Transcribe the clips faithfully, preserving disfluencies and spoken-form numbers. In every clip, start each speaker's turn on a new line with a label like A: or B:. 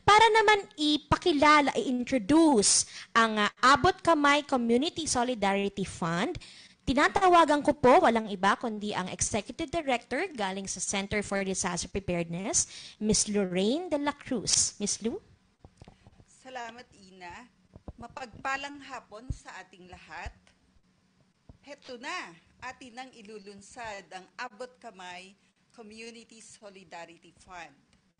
A: para naman ipakilala, i-introduce ang uh, Abot-Kamay Community Solidarity Fund, tinatawagan ko po walang iba kundi ang Executive Director galing sa Center for Disaster Preparedness, Miz Lorraine de la Cruz. Miz Lu?
B: Salamat, Ina. Mapagpalang hapon sa ating lahat. Heto na, atin nang ilulunsad ang Abot-Kamay Community Solidarity Fund.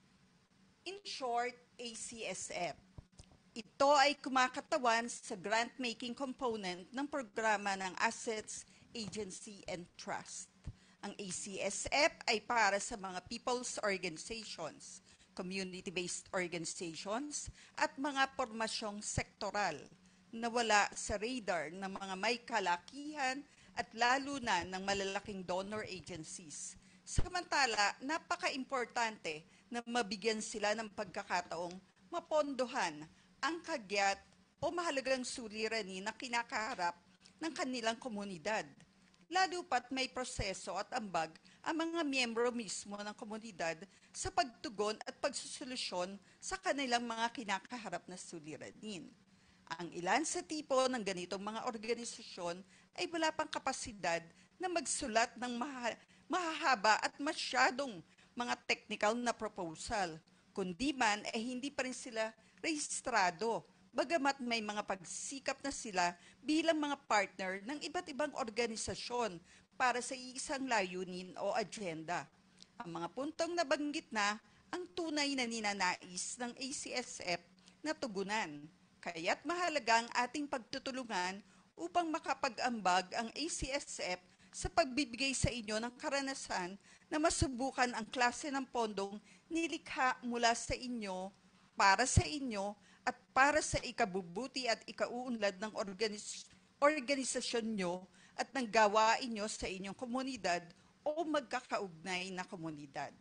B: In short, A C S F. Ito ay kumakatawan sa grant-making component ng programa ng Assets, Agency, and Trust. Ang A C S F ay para sa mga people's organizations, community-based organizations, at mga pormasyong sektoral na wala sa radar ng mga may kalakihan at lalo na ng malalaking donor agencies. Samantala, napaka-importante na mabigyan sila ng pagkakataong mapondohan ang kagyat o mahalagang suliranin na kinakaharap ng kanilang komunidad. Lalo pat may proseso at ambag ang mga miyembro mismo ng komunidad sa pagtugon at pagsusolusyon sa kanilang mga kinakaharap na suliranin. Ang ilan sa tipo ng ganitong mga organisasyon ay wala pang kapasidad na magsulat ng maha mahahaba at masyadong mga technical na proposal, kundi man ay hindi pa rin sila rehistrado, bagamat may mga pagsikap na sila bilang mga partner ng iba't ibang organisasyon para sa iisang layunin o agenda. Ang mga puntong nabanggit na ang tunay na ninanais ng A C S F na tugunan, kaya't mahalaga ang ating pagtutulungan upang makapag-ambag ang A C S F sa pagbibigay sa inyo ng karanasan na masubukan ang klase ng pondong nilikha mula sa inyo, para sa inyo, at para sa ikabubuti at ikauunlad ng organis organisasyon nyo at ng gawain nyo sa inyong komunidad o magkakaugnay na komunidad.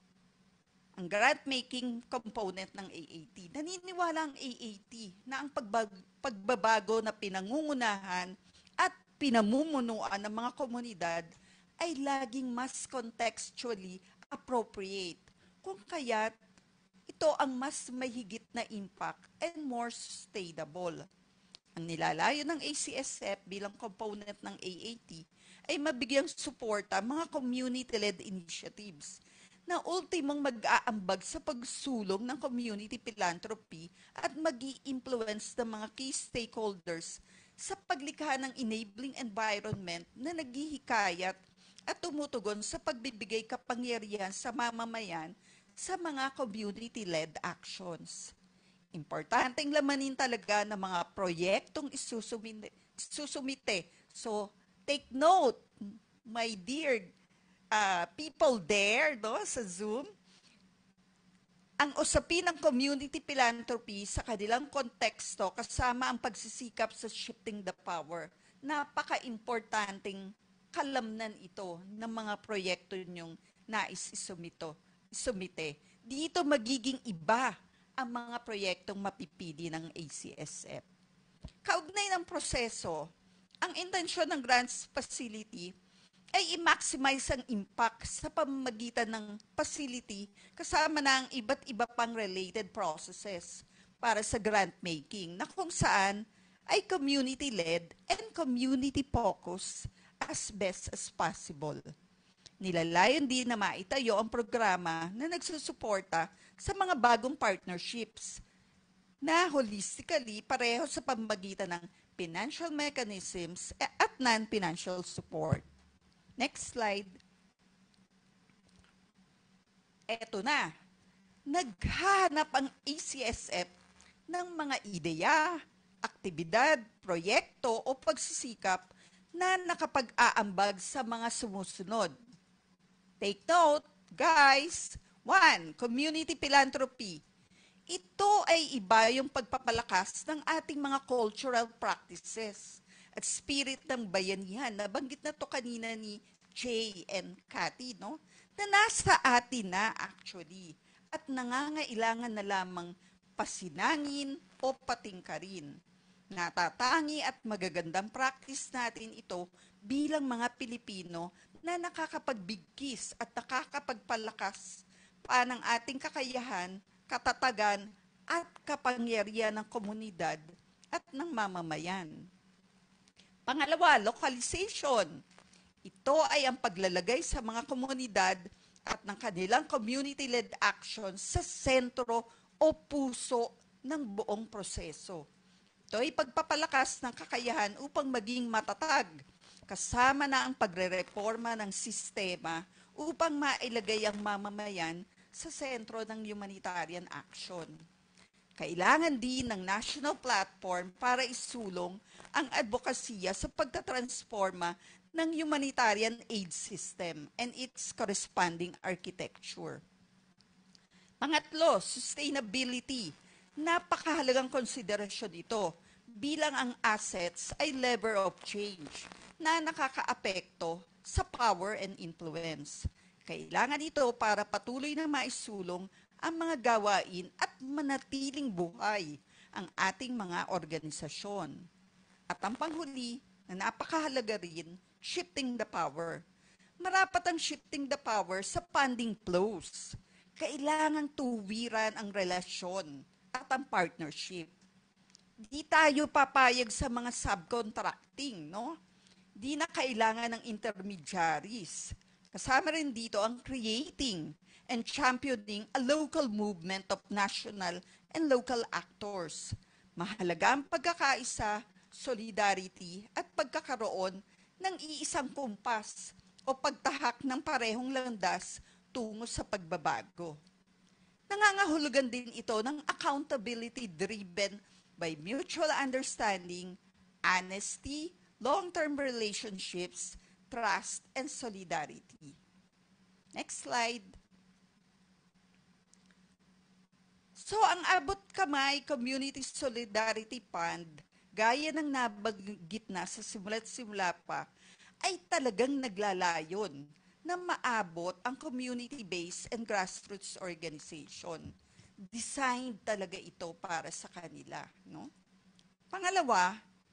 B: Ang grant-making component ng A A T. Naniniwala ang A A T na ang pagbabago na pinangungunahan at pinamumunuan ng mga komunidad ay laging mas contextually appropriate. Kung kaya't ito ang mas may higit na impact and more sustainable. Ang nilalayo ng A C S F bilang component ng A A T ay mabigyang suporta mga community-led initiatives na ultimong mag-aambag sa pagsulong ng community philanthropy at mag-i-influence ng mga key stakeholders sa paglikha ng enabling environment na naghihikayat at tumutugon sa pagbibigay kapangyarihan sa mamamayan sa mga community-led actions. Importanteng lamanin talaga ng mga proyektong isusumite. isusumite. So, take note, my dear uh, people there no, sa Zoom, ang usapin ng community philanthropy sa kanilang konteksto kasama ang pagsisikap sa shifting the power. Napaka-importanting kalamnan ito ng mga proyekto ninyong nais isumito, isumite. Dito magiging iba ang mga proyektong mapipili ng A C S F. Kaugnay ng proseso, ang intensyon ng grants facility ay i-maximize ang impact sa pamamagitan ng facility kasama na ang iba't iba pang related processes para sa grant making na kung saan ay community-led and community-focused as best as possible. Nilalayon din na maitayo ang programa na nagsusuporta sa mga bagong partnerships na holistically pareho sa pamamagitan ng financial mechanisms at non-financial support. Next slide. Eto na. Naghahanap ang A C S F ng mga ideya, aktibidad, proyekto o pagsisikap na nakapag-aambag sa mga sumusunod. Take note, guys. One, community philanthropy. Ito ay iba yung pagpapalakas ng ating mga cultural practices at spirit ng bayanihan. Nabanggit na to kanina ni Jay and Cathy, no? Na nasa atin na actually at nangangailangan na lamang pasinangin o patingkarin. Natatangi at magagandang practice natin ito bilang mga Pilipino na nakakapagbigkis at nakakapagpalakas pa ng ating kakayahan, katatagan at kapangyarihan ng komunidad at ng mamamayan. Pangalawa, localization. Ito ay ang paglalagay sa mga komunidad at ng kanilang community-led action sa sentro o puso ng buong proseso. Ito ay pagpapalakas ng kakayahan upang maging matatag, kasama na ang pagrereforma ng sistema upang mailagay ang mamamayan sa sentro ng humanitarian action. Kailangan din ng national platform para isulong ang advokasya sa pagtatransforma ng humanitarian aid system and its corresponding architecture. Pangatlo, sustainability. Napakahalagang konsiderasyon ito bilang ang assets ay lever of change na nakakaapekto sa power and influence. Kailangan ito para patuloy na maisulong ang mga gawain at manatiling buhay ang ating mga organisasyon. At ang panghuli na napakahalaga rin, shifting the power. Marapat ang shifting the power sa funding flows. Kailangang tuwiran ang relasyon at ang partnership. Di tayo papayag sa mga subcontracting, no? Di na kailangan ng intermediaries. Kasama rin dito ang creating and championing a local movement of national and local actors. Mahalaga ang pagkakaisa, solidarity, at pagkakaroon ng iisang kumpas o pagtahak ng parehong landas tungo sa pagbabago. Nangangahulugan din ito ng accountability driven by mutual understanding, honesty, long-term relationships, trust, and solidarity. Next slide. So, ang Abot-Kamay Community Solidarity Fund, gaya ng nabanggit na sa simula't simula pa, ay talagang naglalayon na maabot ang community-based and grassroots organization. Designed talaga ito para sa kanila, no? Pangalawa,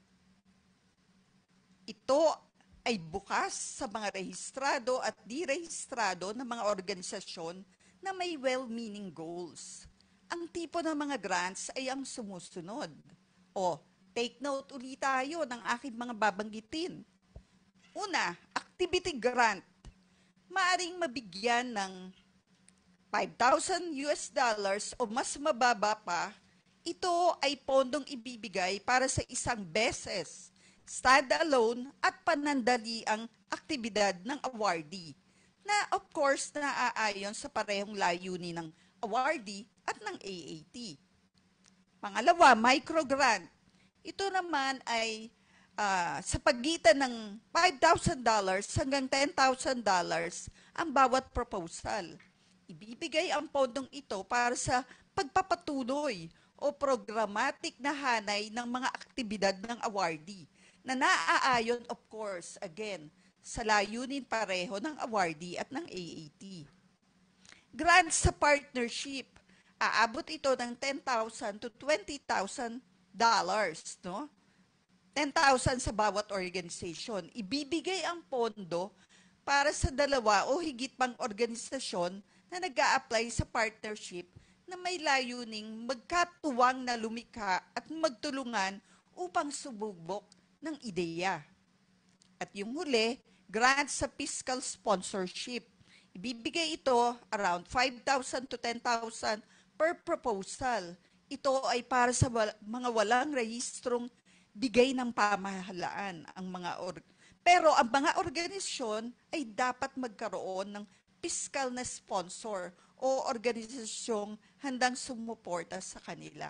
B: ito ay bukas sa mga rehistrado at di-rehistrado na mga organisasyon na may well-meaning goals. Ang tipo ng mga grants ay ang sumusunod. O, take note ulit tayo ng aking mga babanggitin. Una, activity grant. Maaring mabigyan ng five thousand U S dollars o mas mababa pa. Ito ay pondong ibibigay para sa isang beses, stand-alone at panandaliang aktibidad ng awardee na of course naaayon sa parehong layunin ng awardee at ng A A T. Pangalawa, microgrant. Ito naman ay uh, sa pagitan ng five thousand dollars hanggang ten thousand dollars ang bawat proposal. Ibibigay ang pondong ito para sa pagpapatuloy o programmatic na hanay ng mga aktibidad ng awardee na naaayon of course, again, sa layunin pareho ng awardee at ng A A T. Grants sa partnership. Aabot ito ng ten thousand to twenty thousand dollars, no? ten thousand sa bawat organization. Ibibigay ang pondo para sa dalawa o higit pang organisasyon na nag-a-apply sa partnership na may layuning magkatuwang na lumikha at magtulungan upang sububok ng ideya. At yung huli, grant sa fiscal sponsorship. Ibibigay ito around five thousand to ten thousand per proposal. Ito ay para sa wal- mga walang rehistrong bigay ng pamahalaan ang mga or pero ang mga organisasyon ay dapat magkaroon ng fiscal na sponsor o organisasyong handang sumuporta sa kanila.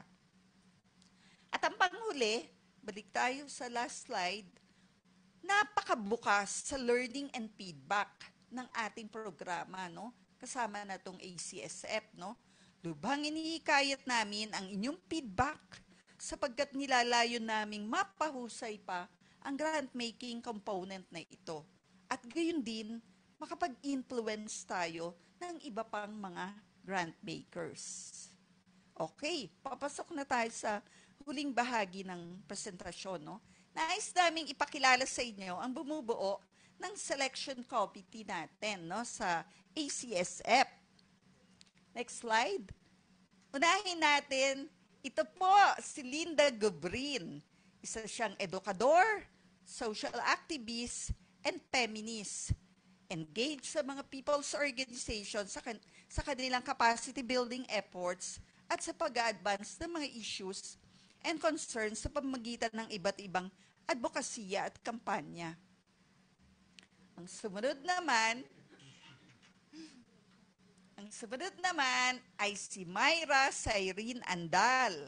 B: At ang panghuli, balik tayo sa last slide, napakabukas sa learning and feedback ng ating programa, no? Kasama na itong A C S F, no? Lubhang inihikayat namin ang inyong feedback sapagkat nilalayon naming mapahusay pa ang grant-making component na ito. At gayon din, makapag-influence tayo ng iba pang mga grant makers. Okay, papasok na tayo sa huling bahagi ng presentasyon, no? Nais naming ipakilala sa inyo ang bumubuo ng selection committee natin, no, sa A C S F. Next slide. Unahin natin, ito po si Linda Gobrin. Isa siyang edukador, social activist, and feminist. Engaged sa mga people's organizations sa, kan- sa kanilang capacity building efforts at sa pag-advance ng mga issues and concerns sa pamamagitan ng iba't ibang advokasya at kampanya. Ang sumunod naman, ang sumunod naman ay si Myra Cyrene Andal.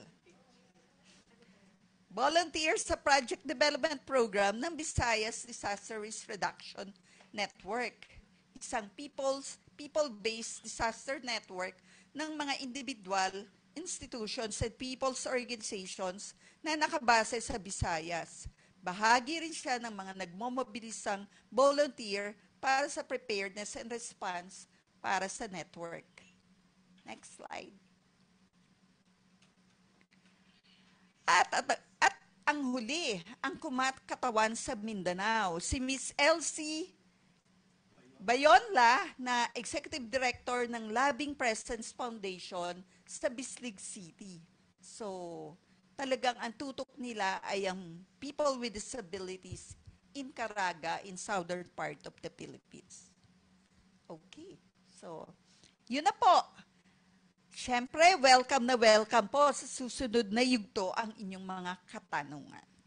B: Volunteer sa Project Development Program ng Visayas Disaster Risk Reduction Network, isang people's, people-based disaster network ng mga individual, institutions, and people's organizations na nakabase sa Visayas. Bahagi rin siya ng mga nagmomobilisang volunteer para sa preparedness and response para sa network. Next slide. At, at, at ang huli, ang kumakatawan sa Mindanao, si Miss Elsie Bayonla na Executive Director ng Loving Presence Foundation sa Bislig City. So, talagang ang tutok nila ay ang people with disabilities in Caraga, in southern part of the Philippines. Okay. So, yun na po. Siyempre, welcome na welcome po sa susunod na yugto ang inyong mga katanungan.